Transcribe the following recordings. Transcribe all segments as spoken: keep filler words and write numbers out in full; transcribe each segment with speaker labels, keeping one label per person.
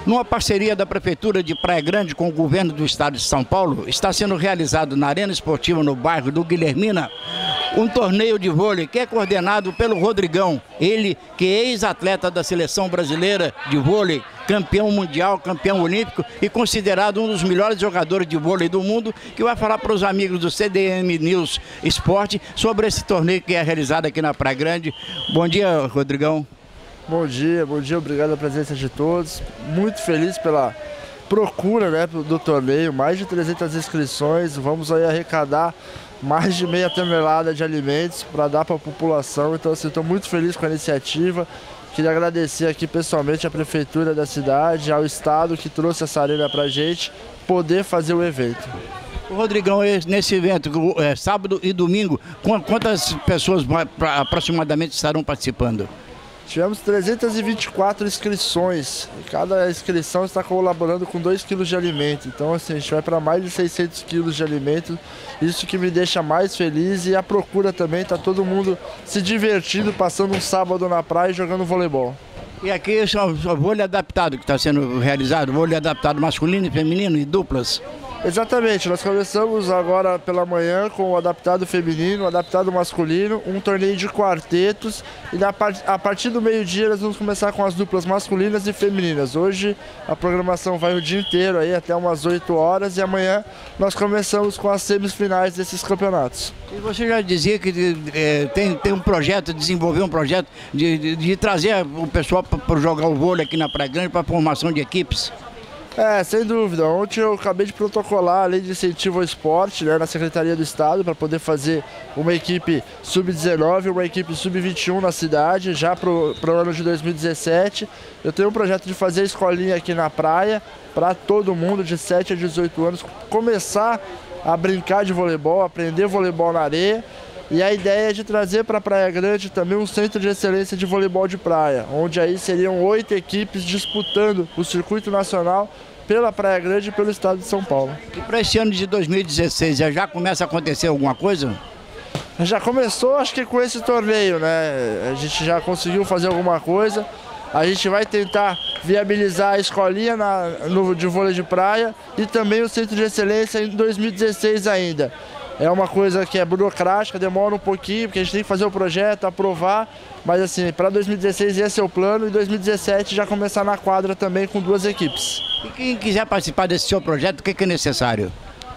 Speaker 1: Numa parceria da Prefeitura de Praia Grande com o Governo do Estado de São Paulo, está sendo realizado na Arena Esportiva no bairro do Guilhermina um torneio de vôlei que é coordenado pelo Rodrigão, ele que é ex-atleta da Seleção Brasileira de Vôlei, campeão mundial, campeão olímpico e considerado um dos melhores jogadores de vôlei do mundo, que vai falar para os amigos do C D M News Esporte sobre esse torneio que é realizado aqui na Praia Grande. Bom dia, Rodrigão.
Speaker 2: Bom dia, bom dia, obrigado pela presença de todos. Muito feliz pela procura, né, do torneio, mais de trezentas inscrições, vamos aí arrecadar mais de meia tonelada de alimentos para dar para a população, então assim, estou muito feliz com a iniciativa. Queria agradecer aqui pessoalmente à Prefeitura da cidade, ao Estado que trouxe essa arena para a gente poder fazer o evento.
Speaker 1: Rodrigão, nesse evento, é, sábado e domingo, quantas pessoas aproximadamente estarão participando?
Speaker 2: Tivemos trezentas e vinte e quatro inscrições, e cada inscrição está colaborando com dois quilos de alimento, então assim, a gente vai para mais de seiscentos quilos de alimento, isso que me deixa mais feliz, e a procura também, está todo mundo se divertindo, passando um sábado na praia e jogando voleibol.
Speaker 1: E aqui é o vôlei adaptado que está sendo realizado, vôlei adaptado masculino e feminino e duplas?
Speaker 2: Exatamente, nós começamos agora pela manhã com o adaptado feminino, o adaptado masculino, um torneio de quartetos, e a partir do meio-dia nós vamos começar com as duplas masculinas e femininas. Hoje a programação vai o dia inteiro, aí, até umas oito horas, e amanhã nós começamos com as semifinais desses campeonatos.
Speaker 1: E você já dizia que é, tem, tem um projeto, desenvolver um projeto de, de, de trazer o pessoal para jogar o vôlei aqui na Praia Grande para a formação de equipes?
Speaker 2: É, sem dúvida. Ontem eu acabei de protocolar a lei de incentivo ao esporte, né, na Secretaria do Estado, para poder fazer uma equipe sub dezenove e uma equipe sub vinte e um na cidade, já para o ano de dois mil e dezessete. Eu tenho um projeto de fazer a escolinha aqui na praia, para todo mundo de sete a dezoito anos começar a brincar de voleibol, aprender voleibol na areia. E a ideia é de trazer para a Praia Grande também um centro de excelência de voleibol de praia, onde aí seriam oito equipes disputando o circuito nacional pela Praia Grande e pelo estado de São Paulo.
Speaker 1: E para esse ano de dois mil e dezesseis, já começa a acontecer alguma coisa?
Speaker 2: Já começou, acho que com esse torneio, né? A gente já conseguiu fazer alguma coisa. A gente vai tentar viabilizar a escolinha na, no, de vôlei de praia e também o centro de excelência em dois mil e dezesseis ainda. É uma coisa que é burocrática, demora um pouquinho, porque a gente tem que fazer o projeto, aprovar, mas assim, para dois mil e dezesseis esse é o plano, e dois mil e dezessete já começar na quadra também com duas equipes.
Speaker 1: E quem quiser participar desse seu projeto, o que é necessário?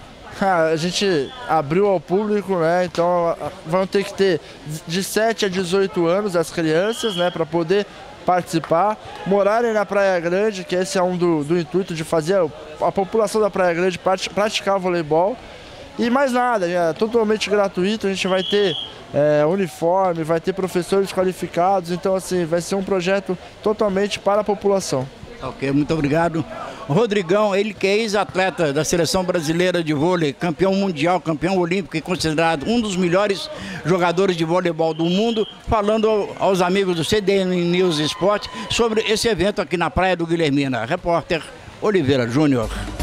Speaker 2: Ah, a gente abriu ao público, né? Então vão ter que ter de sete a dezoito anos as crianças, né, para poder participar, morarem na Praia Grande, que esse é um do, do intuito de fazer a, a população da Praia Grande praticar voleibol. E mais nada, é totalmente gratuito, a gente vai ter é, uniforme, vai ter professores qualificados, então assim, vai ser um projeto totalmente para a população.
Speaker 1: Ok, muito obrigado. Rodrigão, ele que é ex-atleta da Seleção Brasileira de Vôlei, campeão mundial, campeão olímpico e considerado um dos melhores jogadores de voleibol do mundo, falando aos amigos do C D M News Esporte sobre esse evento aqui na Praia do Guilhermina. Repórter Oliveira Júnior.